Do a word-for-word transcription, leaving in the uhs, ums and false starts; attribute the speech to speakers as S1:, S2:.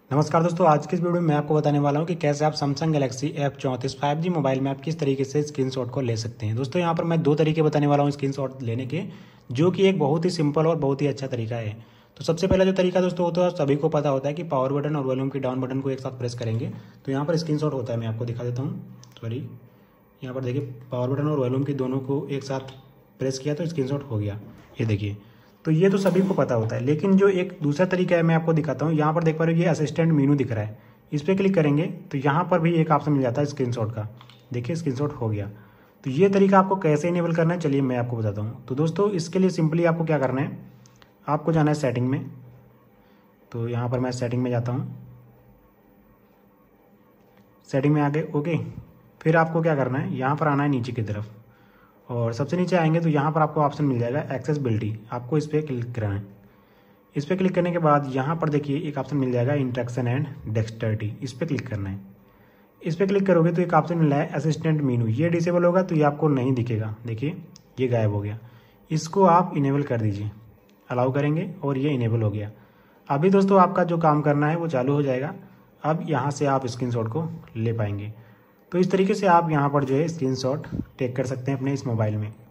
S1: नमस्कार दोस्तों, आज के इस वीडियो में मैं आपको बताने वाला हूं कि कैसे आप सैमसंग गैलेक्सी एफ चौंतीस फाइव जी मोबाइल में आप किस तरीके से स्क्रीनशॉट को ले सकते हैं। दोस्तों यहां पर मैं दो तरीके बताने वाला हूं स्क्रीनशॉट लेने के, जो कि एक बहुत ही सिंपल और बहुत ही अच्छा तरीका है। तो सबसे पहला जो तरीका दोस्तों वो तो सभी को पता होता है कि पावर बटन और वॉल्यूम की डाउन बटन को एक साथ प्रेस करेंगे तो यहाँ पर स्क्रीनशॉट होता है। मैं आपको दिखा देता हूँ। सॉरी, यहाँ पर देखिए पावर बटन और वॉल्यूम की दोनों को एक साथ प्रेस किया तो स्क्रीनशॉट हो गया। ये देखिए, तो ये तो सभी को पता होता है, लेकिन जो एक दूसरा तरीका है मैं आपको दिखाता हूँ। यहाँ पर देख पा रहे हो ये असिस्टेंट मेनू दिख रहा है, इस पर क्लिक करेंगे तो यहाँ पर भी एक ऑप्शन मिल जाता है स्क्रीनशॉट का। देखिए स्क्रीनशॉट हो गया। तो ये तरीका आपको कैसे इनेबल करना है चलिए मैं आपको बताता हूँ। तो दोस्तों इसके लिए सिंपली आपको क्या करना है, आपको जाना है सेटिंग में। तो यहाँ पर मैं सेटिंग में जाता हूँ। सेटिंग में आके ओके, फिर आपको क्या करना है, यहाँ पर आना है नीचे की तरफ और सबसे नीचे आएंगे तो यहाँ पर आपको ऑप्शन मिल जाएगा एक्सेसिबिलिटी। आपको इस पर क्लिक करना है। इस पर क्लिक करने के बाद यहाँ पर देखिए एक ऑप्शन मिल जाएगा इंटरेक्शन एंड डेक्सटर्टी। इस पर क्लिक करना है। इस पर क्लिक करोगे तो एक ऑप्शन मिल रहा है असिस्टेंट मेनू। ये डिसेबल होगा तो ये आपको नहीं दिखेगा। देखिए ये गायब हो गया। इसको आप इनेबल कर दीजिए, अलाउ करेंगे और ये इनेबल हो गया। अभी दोस्तों आपका जो काम करना है वो चालू हो जाएगा। अब यहाँ से आप स्क्रीनशॉट को ले पाएंगे। तो इस तरीके से आप यहाँ पर जो है स्क्रीनशॉट टेक कर सकते हैं अपने इस मोबाइल में।